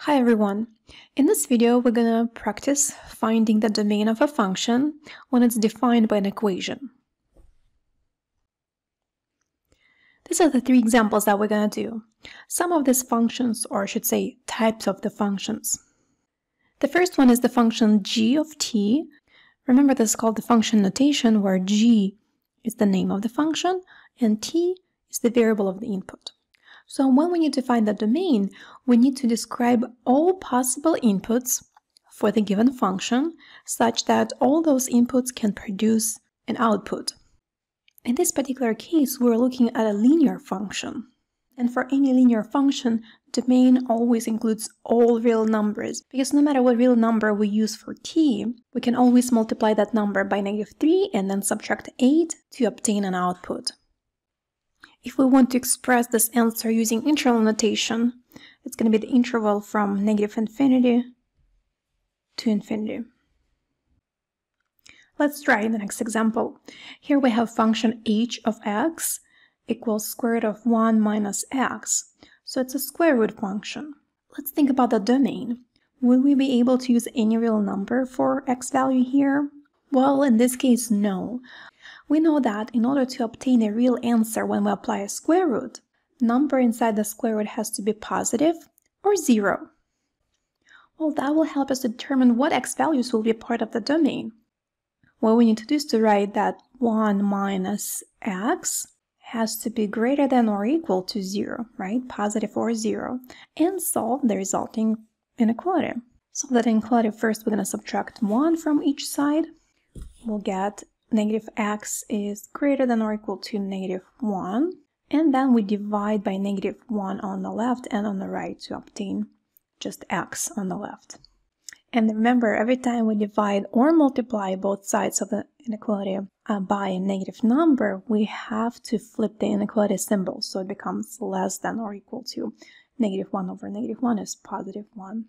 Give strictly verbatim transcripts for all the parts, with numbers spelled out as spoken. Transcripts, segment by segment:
Hi everyone! In this video, we're going to practice finding the domain of a function when it's defined by an equation. These are the three examples that we're going to do. Some of these functions, or I should say types of the functions. The first one is the function g of t. Remember, this is called the function notation, where g is the name of the function and t is the variable of the input. So when we need to find the domain, we need to describe all possible inputs for the given function such that all those inputs can produce an output. In this particular case, we're looking at a linear function. And for any linear function, domain always includes all real numbers, because no matter what real number we use for t, we can always multiply that number by negative three and then subtract eight to obtain an output. If we want to express this answer using interval notation, it's going to be the interval from negative infinity to infinity. Let's try the next example. Here we have function h of x equals square root of one minus x. So it's a square root function. Let's think about the domain. Will we be able to use any real number for x value here? Well, in this case, no. We know that in order to obtain a real answer when we apply a square root, number inside the square root has to be positive or zero. Well, that will help us determine what x values will be part of the domain. What we need to do is to write that one minus x has to be greater than or equal to zero, right? Positive or zero, and solve the resulting inequality. Solve that inequality first, we're going to subtract one from each side. We'll get negative x is greater than or equal to negative one, and then we divide by negative one on the left and on the right to obtain just x on the left. And remember, every time we divide or multiply both sides of the inequality uh, by a negative number, we have to flip the inequality symbol, so it becomes less than or equal to negative one over negative one is positive one.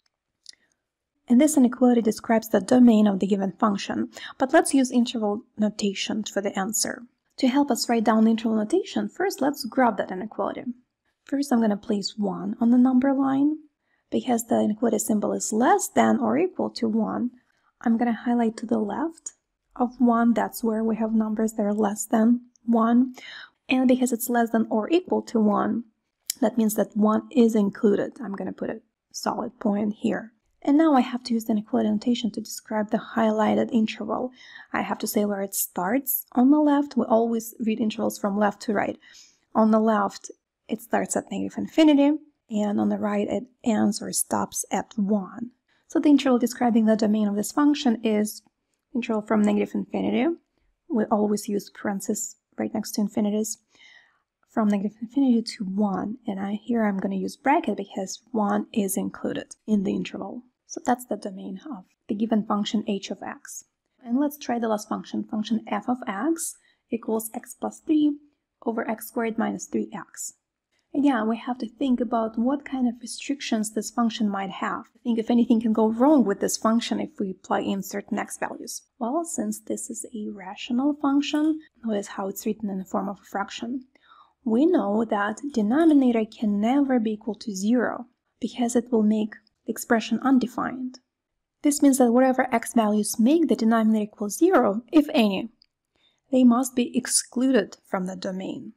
And this inequality describes the domain of the given function, but let's use interval notation for the answer. To help us write down the interval notation, first let's graph that inequality. First I'm going to place one on the number line. Because the inequality symbol is less than or equal to one, I'm going to highlight to the left of one, that's where we have numbers that are less than one. And because it's less than or equal to one, that means that one is included. I'm going to put a solid point here. And now I have to use the inequality notation to describe the highlighted interval. I have to say where it starts. On the left, we always read intervals from left to right. On the left, it starts at negative infinity, and on the right, it ends or stops at one. So the interval describing the domain of this function is interval from negative infinity. We always use parentheses right next to infinities. From negative infinity to one, and I, here I'm going to use bracket because one is included in the interval. So that's the domain of the given function h of x. And let's try the last function, function f of x equals x plus three over x squared minus three x. Again, we have to think about what kind of restrictions this function might have. Think if anything can go wrong with this function if we plug in certain x values. Well, since this is a rational function, notice how it's written in the form of a fraction. We know that denominator can never be equal to zero because it will make the expression undefined. This means that whatever x values make the denominator equal zero, if any, they must be excluded from the domain.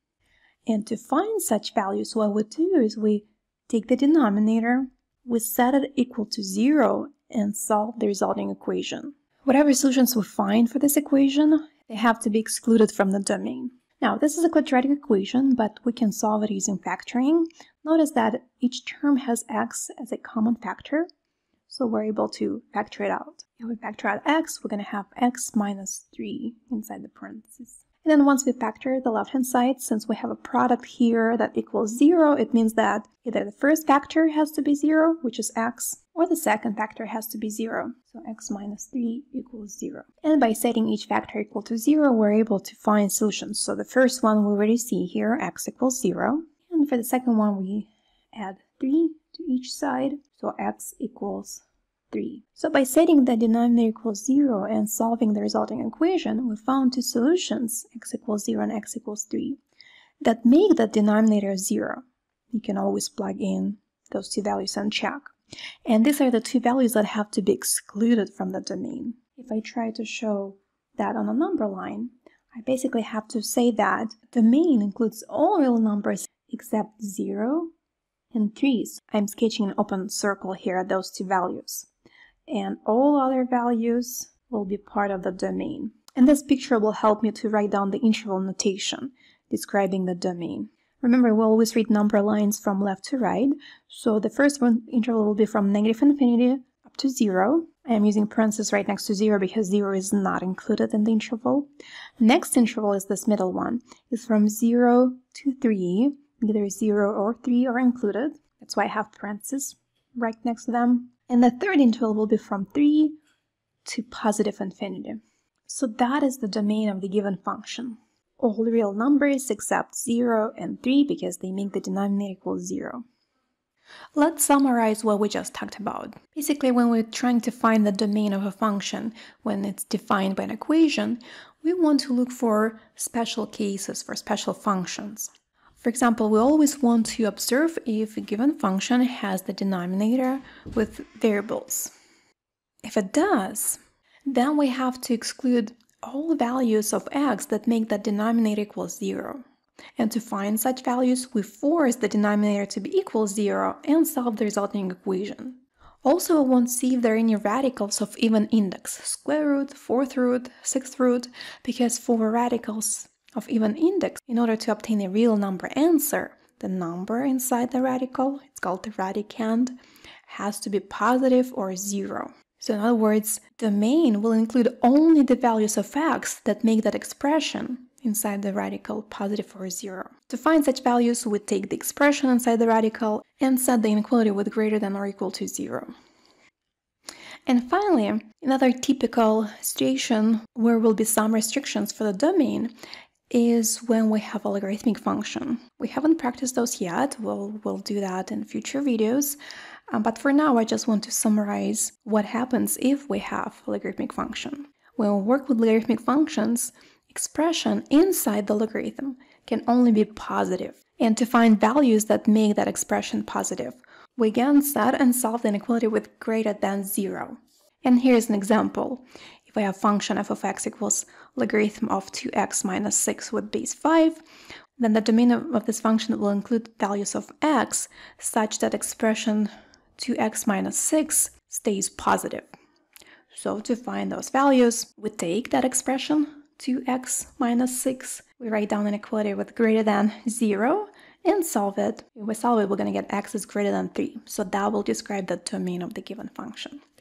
And to find such values, what we do is we take the denominator, we set it equal to zero, and solve the resulting equation. Whatever solutions we find for this equation, they have to be excluded from the domain. Now, this is a quadratic equation, but we can solve it using factoring. Notice that each term has x as a common factor, so we're able to factor it out. If we factor out x, we're going to have x minus three inside the parentheses. And then once we factor the left-hand side, since we have a product here that equals zero, it means that either the first factor has to be zero, which is x, or the second factor has to be zero. So x minus three equals zero. And by setting each factor equal to zero, we're able to find solutions. So the first one we already see here, x equals zero. And for the second one, we add three to each side, so x equals three. So by setting the denominator equals zero and solving the resulting equation, we found two solutions, x equals zero and x equals three, that make the denominator zero. You can always plug in those two values and check. And these are the two values that have to be excluded from the domain. If I try to show that on a number line, I basically have to say that the domain includes all real numbers except zero and three. So I'm sketching an open circle here at those two values. And all other values will be part of the domain. And this picture will help me to write down the interval notation describing the domain. Remember, we always read number lines from left to right. So the first one interval will be from negative infinity up to zero. I am using parentheses right next to zero because zero is not included in the interval. Next interval is this middle one. It's from zero to three. Either zero or three are included. That's why I have parentheses right next to them. And the third interval will be from three to positive infinity. So that is the domain of the given function. All real numbers except zero and three because they make the denominator equal zero. Let's summarize what we just talked about. Basically, when we're trying to find the domain of a function, when it's defined by an equation, we want to look for special cases, for special functions. For example, we always want to observe if a given function has the denominator with variables. If it does, then we have to exclude all values of x that make that denominator equal zero. And to find such values, we force the denominator to be equal zero and solve the resulting equation. Also, we want to see if there are any radicals of even index, square root, fourth root, sixth root, because for radicals of even index, in order to obtain a real number answer, the number inside the radical, it's called the radicand, has to be positive or zero. So in other words, the domain will include only the values of x that make that expression inside the radical positive or zero. To find such values, we take the expression inside the radical and set the inequality with greater than or equal to zero. And finally, another typical situation where will be some restrictions for the domain is when we have a logarithmic function. We haven't practiced those yet. We'll, we'll do that in future videos. Um, but for now, I just want to summarize what happens if we have a logarithmic function. When we work with logarithmic functions, expression inside the logarithm can only be positive. And to find values that make that expression positive, we again set and solve the inequality with greater than zero. And here's an example. If I have function f of x equals logarithm of two x minus six with base five, then the domain of, of this function will include values of x such that expression two x minus six stays positive. So to find those values, we take that expression two x minus six, we write down an inequality with greater than zero and solve it. If we solve it, we're going to get x is greater than three. So that will describe the domain of the given function.